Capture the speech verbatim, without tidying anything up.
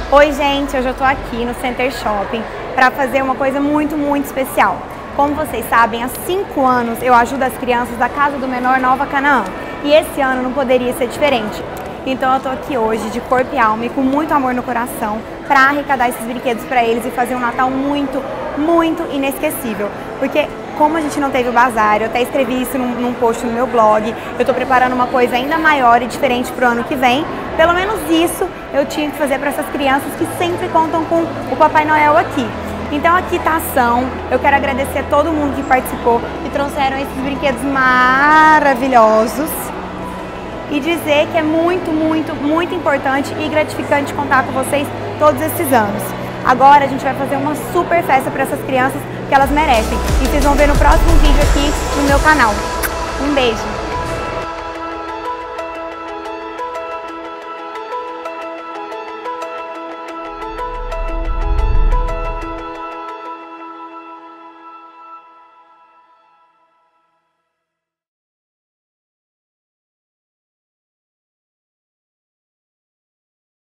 Oi gente, hoje eu tô aqui no Center Shopping para fazer uma coisa muito, muito especial. Como vocês sabem, há cinco anos eu ajudo as crianças da Casa do Menor Nova Canaã. E esse ano não poderia ser diferente. Então eu tô aqui hoje de corpo e alma e com muito amor no coração para arrecadar esses brinquedos para eles e fazer um Natal muito, muito inesquecível. Porque como a gente não teve o bazar, eu até escrevi isso num, num post no meu blog, eu tô preparando uma coisa ainda maior e diferente pro ano que vem. Pelo menos isso eu tinha que fazer para essas crianças que sempre contam com o Papai Noel aqui. Então aqui tá a ação, eu quero agradecer a todo mundo que participou e trouxeram esses brinquedos maravilhosos e dizer que é muito, muito, muito importante e gratificante contar com vocês todos esses anos. Agora a gente vai fazer uma super festa para essas crianças que elas merecem e vocês vão ver no próximo vídeo aqui no meu canal. Um beijo!